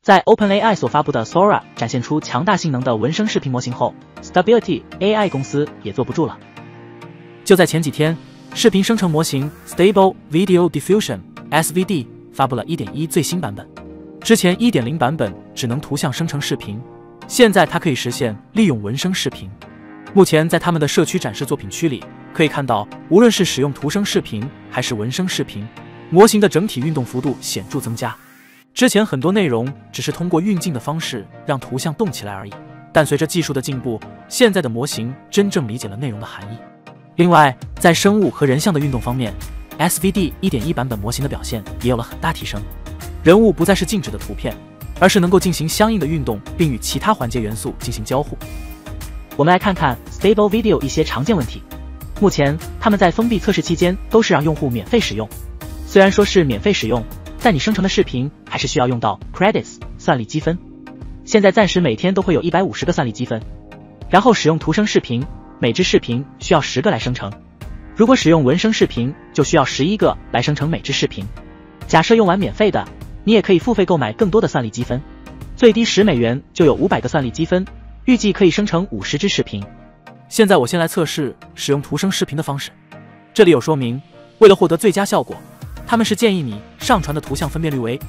在 OpenAI 所发布的 Sora 展现出强大性能的文生视频模型后 ，Stability AI 公司也坐不住了。就在前几天，视频生成模型 Stable Video Diffusion (SVD) 发布了 1.1 最新版本。之前 1.0 版本只能图像生成视频，现在它可以实现利用文生视频。目前在他们的社区展示作品区里，可以看到，无论是使用图生视频还是文生视频，模型的整体运动幅度显著增加。之前很多内容只是通过运镜的方式让图像动起来而已，但随着技术的进步，现在的模型真正理解了内容的含义。另外，在生物和人像的运动方面 ，SVD 1.1 版本模型的表现也有了很大提升。人物不再是静止的图片，而是能够进行相应的运动，并与其他环节元素进行交互。我们来看看 Stable Video 一些常见问题。目前，他们在封闭测试期间都是让用户免费使用。虽然说是免费使用，但你生成的视频还是需要用到 Credits 算力积分。现在暂时每天都会有150个算力积分。然后使用图生视频，每支视频需要10个来生成。如果使用文生视频，就需要11个来生成每支视频。假设用完免费的，你也可以付费购买更多的算力积分，最低$10就有500个算力积分，预计可以生成50支视频。现在我先来测试使用图生视频的方式。这里有说明，为了获得最佳效果，他们是建议你上传的图像分辨率为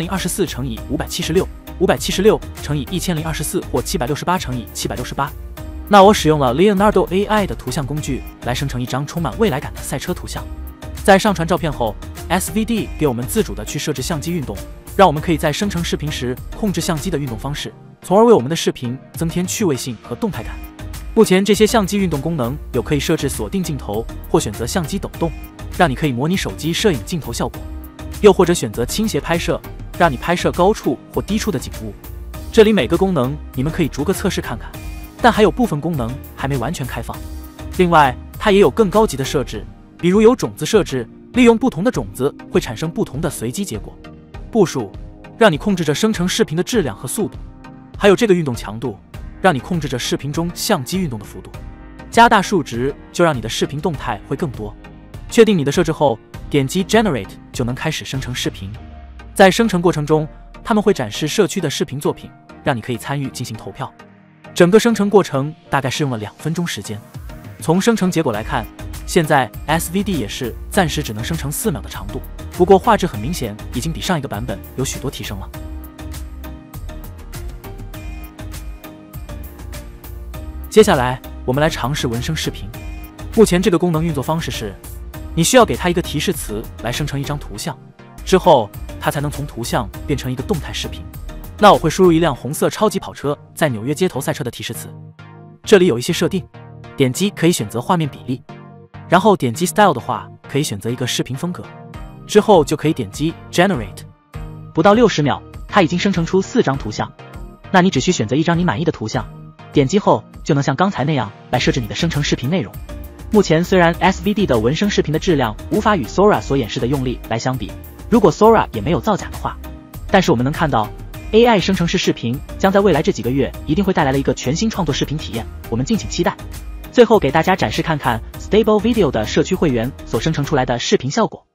1024×576，576×1024或768×768。那我使用了 Leonardo AI 的图像工具来生成一张充满未来感的赛车图像。在上传照片后 ，SVD 给我们自主的去设置相机运动，让我们可以在生成视频时控制相机的运动方式，从而为我们的视频增添趣味性和动态感。目前这些相机运动功能有可以设置锁定镜头或选择相机抖动，让你可以模拟手机摄影镜头效果，又或者选择倾斜拍摄，让你拍摄高处或低处的景物。这里每个功能你们可以逐个测试看看，但还有部分功能还没完全开放。另外，它也有更高级的设置，比如有种子设置，利用不同的种子会产生不同的随机结果。步数，让你控制着生成视频的质量和速度。还有这个运动强度，让你控制着视频中相机运动的幅度。加大数值，就让你的视频动态会更多。确定你的设置后，点击 Generate 就能开始生成视频。在生成过程中，他们会展示社区的视频作品，让你可以参与进行投票。整个生成过程大概是用了2分钟时间。从生成结果来看，现在 SVD 也是暂时只能生成4秒的长度，不过画质很明显已经比上一个版本有许多提升了。接下来我们来尝试文生视频。目前这个功能运作方式是，你需要给它一个提示词来生成一张图像，之后它才能从图像变成一个动态视频。那我会输入一辆红色超级跑车在纽约街头赛车的提示词。这里有一些设定，点击可以选择画面比例，然后点击 Style 的话可以选择一个视频风格，之后就可以点击 Generate。 不到60秒，它已经生成出4张图像。那你只需选择一张你满意的图像，点击后就能像刚才那样来设置你的生成视频内容。目前虽然 SVD 的文生视频的质量无法与 Sora 所演示的用力来相比，如果 Sora 也没有造假的话，但是我们能看到 AI 生成式视频将在未来这几个月一定会带来了一个全新创作视频体验，我们敬请期待。最后给大家展示看看 Stable Video 的社区会员所生成出来的视频效果。